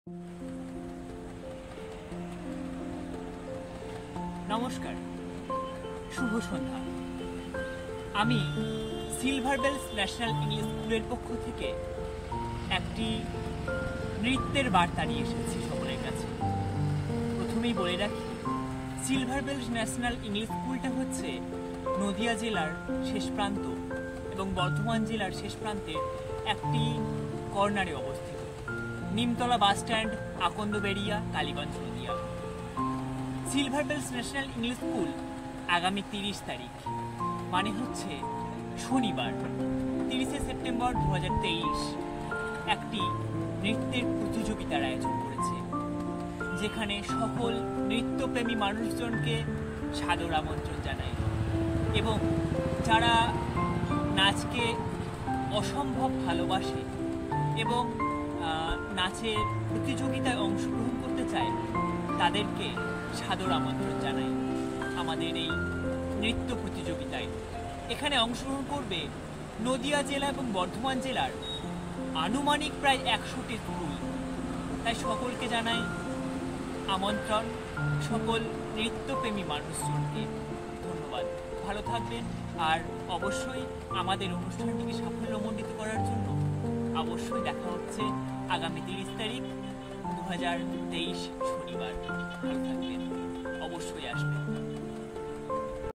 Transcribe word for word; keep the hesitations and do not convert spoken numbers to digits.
নমস্কার, শুভ সন্ধ্যা। আমি silver bells national English স্কুলের পক্ষ থেকে একটি নৃত্যের বার্তা নিয়ে এসেছি সকলের কাছে। প্রথমেই বলে রাখি, সিলভার বেলস ন্যাশনাল ইংলিশ স্কুলটা হচ্ছে নদিয়া জেলার শেষ প্রান্ত এবং বর্ধমান জেলার শেষ প্রান্তের একটি কর্নারে অবস্থিত। Nimtala bus stand, Akandaberia, Kaliganj, Nadia. Silver bells national English school আগামী তিরিশ তারিখ মানে হচ্ছে শনিবার তিরিশে সেপ্টেম্বর দু হাজার তেইশ একটি নৃত্যের প্রতিযোগিতার আয়োজন করেছে, যেখানে সকল নৃত্যপ্রেমী মানুষজনকে সাদর আমন্ত্রণ জানাই এবং যারা নাচকে অসম্ভব ভালোবাসে এবং নাচের প্রতিযোগিতায় অংশগ্রহণ করতে চায় তাদেরকে সাদর আমন্ত্রণ জানাই আমাদের এই নৃত্য প্রতিযোগিতায়। এখানে অংশগ্রহণ করবে নদিয়া জেলা এবং বর্ধমান জেলার আনুমানিক প্রায় একশোটি স্কুল। তাই সকলকে জানাই আমন্ত্রণ, সকল নৃত্যপ্রেমী মানুষজনকে ধন্যবাদ। ভালো থাকবেন, আর অবশ্যই আমাদের অনুষ্ঠানটিকে সাফল্যমণ্ডিত করার জন্য অবশ্যই দেখা হচ্ছে আগামী তিরিশ তারিখ দু হাজার তেইশ শনিবার। ভালো থাকবেন, অবশ্যই আসবেন।